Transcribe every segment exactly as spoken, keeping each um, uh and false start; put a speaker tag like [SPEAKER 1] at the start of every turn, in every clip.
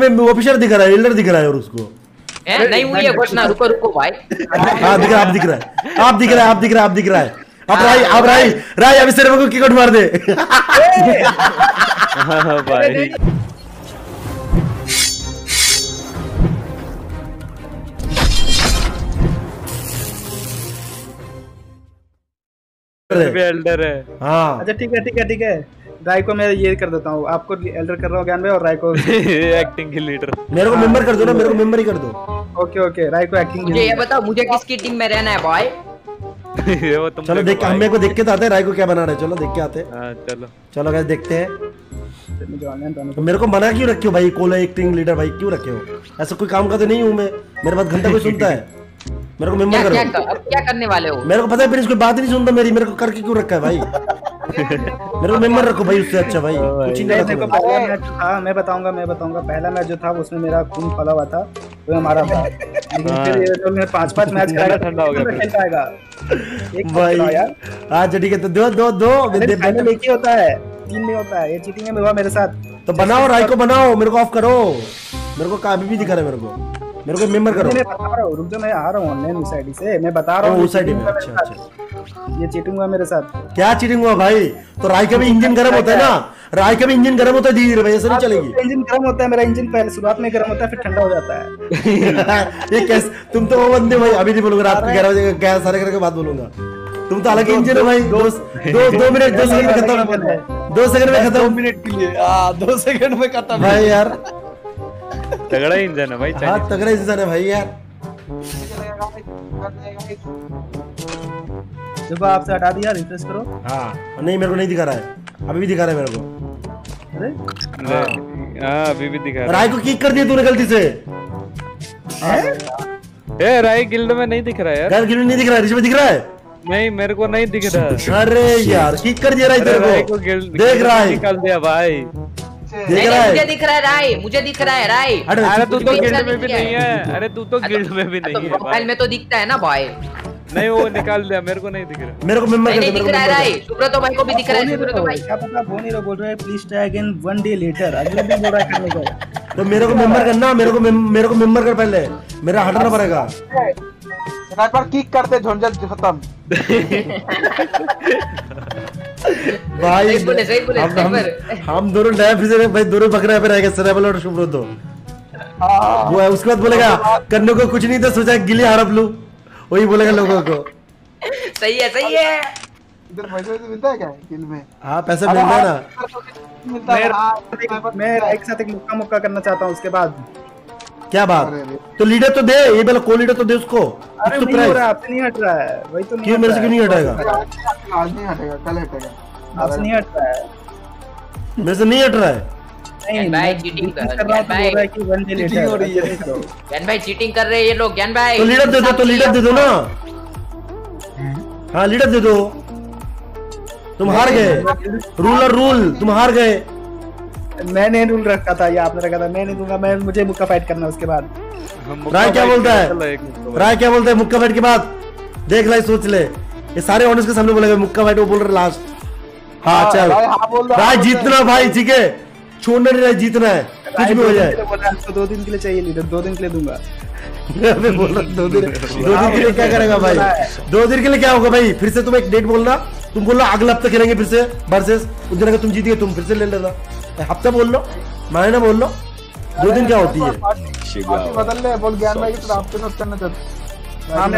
[SPEAKER 1] में ऑफिसर दिख रहा है, एल्डर दिख रहा है और उसको
[SPEAKER 2] ए, नहीं हुई है घोषणा। रुको रुको भाई।
[SPEAKER 1] हाँ दिख रहा है, आप दिख रहा है, आप दिख रहा है, आप दिख रहा है, आप दिख रहा है। अब राय, अब राय, राय अभी सिर्फ को किक मार दे।
[SPEAKER 3] भाई एल्डर है।
[SPEAKER 1] हाँ
[SPEAKER 4] अच्छा ठीक है ठीक है ठीक है। राय को मैं ये कर देता हूँ, आपको एल्डर कर रहा हूँ ज्ञान भाई, और राय को
[SPEAKER 3] एक्टिंग की लीडर।
[SPEAKER 1] मेरे को मेंबर कर दो ना, मेरे को मेंबर ही कर दो।
[SPEAKER 4] ओके ओके, राय को एक्टिंग।
[SPEAKER 2] मुझे ये बताओ मुझे किसकी टीम में रहना है भाई?
[SPEAKER 3] ये वो तुम
[SPEAKER 1] चलो देख के, हमें को देख के तो आते हैं राय को क्या बना रहे। चलो देख के आते हैं।
[SPEAKER 3] हाँ चलो
[SPEAKER 1] चलो गाइस देखते हैं। तो मेरे को मना क्यों रखे हो भाई? कोला एक्टिंग लीडर भाई क्यों रखे हो? ऐसा कोई काम का तो नहीं हूँ मैं, मेरे बात घंटा कोई सुनता है? मेरे को मेंबर करो।
[SPEAKER 2] क्या, क्या, अब क्या करने वाले हो?
[SPEAKER 1] मेरे को पता है फिर इसको बात नहीं सुनता मेरी, मेरे को करके क्यों रखा है भाई? मेरे को मेंबर रखो भाई, उससे अच्छा भाई कुछ ही नहीं
[SPEAKER 4] देखो। पहला मैच जो था, मैं बताऊंगा मैं बताऊंगा पहला मैच जो था उसमें मेरा खून फला हुआ था, वो हमारा था। लेकिन फिर ये जो पांच पांच मैच कराएगा
[SPEAKER 3] ठंडा हो गया,
[SPEAKER 4] खेल पाएगा
[SPEAKER 1] रखो भाई यार। आज ठीक है तो दो दो दो
[SPEAKER 4] फाइनल एक ही होता है, तीन नहीं होता है। ये चीटिंग है हुआ मेरे साथ।
[SPEAKER 1] तो बनाओ राय को, बनाओ, मेरे को ऑफ करो। मेरे को काफी भी दिखा रहा है, मेरे को मेरे को मेंबर करो।
[SPEAKER 4] मैं बता रहा हूँ, रुक जा, मैं आ रहा हूँ ऑनलाइन उस आईडी से, मैं बता रहा हूँ
[SPEAKER 1] उस आईडी में। अच्छा अच्छा,
[SPEAKER 4] ये चीटिंग हुआ मेरे साथ।
[SPEAKER 1] क्या चीटिंग हुआ भाई? तो राय का भी इंजन गर्म होता है ना, राय का भी इंजन गर्म होता है धीरे भाई, ऐसे नहीं चलेगी।
[SPEAKER 4] इंजन गर्म होता है, मेरा इंजन पहले शुरुआत में गर्म होता है, फिर ठंडा हो जाता है।
[SPEAKER 1] ये कैसे? तुम तो वो बंदे भाई, अभी नहीं बोलूंगा, रात को ग्यारह बजे क्या सारे करके बात बोलूंगा। तुम तो अलग ही इंजन है भाई। दो दो दो मिनट दो सेकंड में खत्म, दो सेकंड में खत्म,
[SPEAKER 5] दो मिनट के लिए हाँ दो सेकंड में खत्म
[SPEAKER 1] भाई यार।
[SPEAKER 3] तगड़ा इंजन है भाई।
[SPEAKER 1] हाँ तगड़ा इंसान है भाई यार।
[SPEAKER 4] देखो आपसे हटा दिया, रिफ्रेश करो।
[SPEAKER 1] हाँ नहीं मेरे को नहीं दिखा रहा है, अभी भी दिखा रहा है मेरे को।
[SPEAKER 4] अरे
[SPEAKER 3] हाँ अभी भी दिखा रहा है।
[SPEAKER 1] राय को किक कर दिया तूने गलती से।
[SPEAKER 3] ए राय गिल्ड में नहीं दिख रहा है यार।
[SPEAKER 1] यार गिल्ड नहीं दिख रहा है, रिश्वत दिख रहा है?
[SPEAKER 3] नहीं मेरे को नहीं दिख रहा।
[SPEAKER 1] अरे यार किक कर दिया राय तेरे को, देख रहा है,
[SPEAKER 3] निकाल दिया भाई।
[SPEAKER 1] देख रहा है,
[SPEAKER 2] मुझे दिख रहा है राय, मुझे दिख रहा है राय।
[SPEAKER 3] अरे तू तो गिल्ड में भी नहीं है। अरे तू तो गिल्ड में भी नहीं है।
[SPEAKER 2] प्रोफाइल में तो दिखता है ना भाई।
[SPEAKER 3] नहीं वो निकाल दिया, मेरे को नहीं दिख रहा।
[SPEAKER 1] मेरे को मेंबर कर दे,
[SPEAKER 2] नहीं
[SPEAKER 1] मेरे
[SPEAKER 2] दिख
[SPEAKER 1] को
[SPEAKER 2] रहा है
[SPEAKER 1] मेंबर
[SPEAKER 2] राय। सुब्रतो भाई को भी दिख रहा है। सुब्रतो भाई
[SPEAKER 4] क्या पता फोन ही बोल रहा है please try again one day later, अगले दिन बोल रहा है करने का।
[SPEAKER 1] तो मेरे को मेंबर करना, मेरे को मेरे को मेंबर कर पहले, मेरा हटना पड़ेगा।
[SPEAKER 5] स्नाइपर किक करते झंझट खत्म।
[SPEAKER 1] भाई
[SPEAKER 2] सही बोले, सही बोले,
[SPEAKER 1] हम हम,
[SPEAKER 2] स्नाइपर।
[SPEAKER 1] हम दोनों नया फिर भाई दोनों बकरा पे रहेगा, स्नाइपर और सुब्रतो। वो है उसके बाद बोलेगा करने को कुछ नहीं था, सोचा गिली हड़प लूं, वही बोलेगा लोगों को।
[SPEAKER 2] सही है सही है।
[SPEAKER 5] इधर पैसे तो मिलता है क्या किल में?
[SPEAKER 1] हाँ पैसा मिलता है ना।
[SPEAKER 5] मिलता है।
[SPEAKER 4] मैं मैं एक साथ एक मुक्का मुक्का करना चाहता हूँ उसके बाद।
[SPEAKER 1] क्या बात? तो लीडर तो दे, ये वाला को लीडर तो दे उसको।
[SPEAKER 4] अरे
[SPEAKER 1] तो
[SPEAKER 4] नहीं हो रहा, आपसे नहीं हट रहा है, वही तो नहीं।
[SPEAKER 1] क्यों मेरे से क्यों नहीं हटेगा?
[SPEAKER 5] आज नहीं हटेगा, कल हटेगा।
[SPEAKER 4] आपसे नहीं हट रहा है,
[SPEAKER 1] मेरे से नहीं हट रहा है।
[SPEAKER 4] नहीं
[SPEAKER 2] भाई चीटिंग कर
[SPEAKER 4] कर रहा हूँ, तो बोल रहा है कि वन डे लेटर
[SPEAKER 5] हो रही है।
[SPEAKER 2] ज्ञान भाई चीटिंग कर रहे हैं ये लोग। ज्ञान भाई
[SPEAKER 1] तो लीडर दे दो, तो लीडर दे दो ना। हाँ लीडर दे दो। तुम हार गए, रूलर रूल, तुम हार गए।
[SPEAKER 4] मैंने रूल रखा था, ये आपने रखा था, मैं नहीं दूंगा। मैं मुझे मुक्का फाइट करना उसके बाद।
[SPEAKER 1] राय क्या बोलता है? राय क्या बोलता है मुक्का फाइट के बाद? देख ले, सोच ले, ये सारे ऑनर्स के सामने बोलेगा मुक्का फाइट, वो बोल रहे लास्ट। हाँ चल राय जीतना भाई, ठीक है छोड़ना नहीं, राय जीतना है कुछ भी हो जाए।
[SPEAKER 4] तो दो दिन के लिए चाहिए लीडर, दो दिन के लिए दूंगा।
[SPEAKER 1] मैं बोल रहा दो दिन, दो दिन के लिए क्या करेगा भाई? दो दिन के लिए क्या होगा भाई? फिर से तुम एक डेट बोलना, तुम बोलो अगला हफ्ता खेलेंगे फिर से वर्सेस, उस दिन अगर तुम जीत गए तुम फिर से ले लेना। हफ्ता बोल लो, महीना बोल लो, दो दिन क्या होती है?
[SPEAKER 5] बदल ले, बोल ज्ञान भाई की आपके साथ करना चाहता।
[SPEAKER 4] हाँ मैं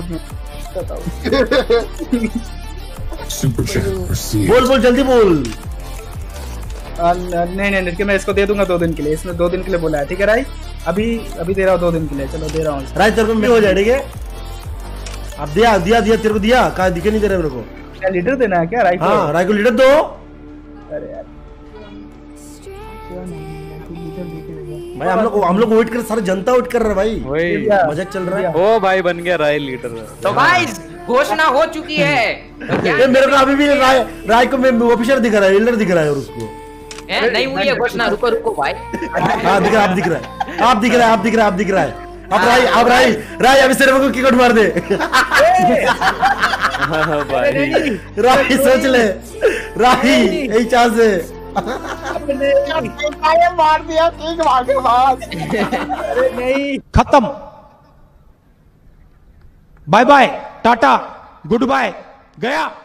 [SPEAKER 1] बोल बोल जल्दी बोल।
[SPEAKER 4] नहीं नहीं नहीं, मैं इसको दे दूंगा दो दिन के लिए। इसने दो दिन के लिए बोला है, ठीक है राय? अभी अभी दे रहा हूँ दो दिन के लिए, चलो दे रहा हूँ।
[SPEAKER 1] राय तेरे को भी हो जाए, ठीक है? अब दिया दिया दिया तेरे को दिया, कहा दिखे नहीं दे रहा मेरे को।
[SPEAKER 4] क्या लीडर देना है क्या राय को?
[SPEAKER 1] हाँ राय को लीडर दो।
[SPEAKER 4] अरे यार
[SPEAKER 1] भाई हम लोग हम लोग वेट कर, सारी जनता वेट कर रहा है भाई,
[SPEAKER 3] वही
[SPEAKER 1] मजाक चल रहा है।
[SPEAKER 3] ओ भाई बन गया राय लीडर।
[SPEAKER 2] तो भाई घोषणा हो चुकी है।
[SPEAKER 1] ये मेरे को अभी भी राय राय को ऑफिसर दिख रहा है, एल्डर दिख रहा है और उसको।
[SPEAKER 2] ए, नहीं हुई है घोषणा। रुको रुको भाई।
[SPEAKER 1] हाँ दिख रहा है, आप दिख रहा है, आप दिख रहा है, आप दिख रहा है, आप दिख रहा है। अब राय, अब राय, राय अभी सिर्फ को किक मार दे।
[SPEAKER 3] भाई
[SPEAKER 1] राय सोच ले, राय यही चांस है।
[SPEAKER 5] मार दिया किंग भागे पास।
[SPEAKER 4] अरे नहीं
[SPEAKER 1] खत्म, bye bye, tata, goodbye, गया।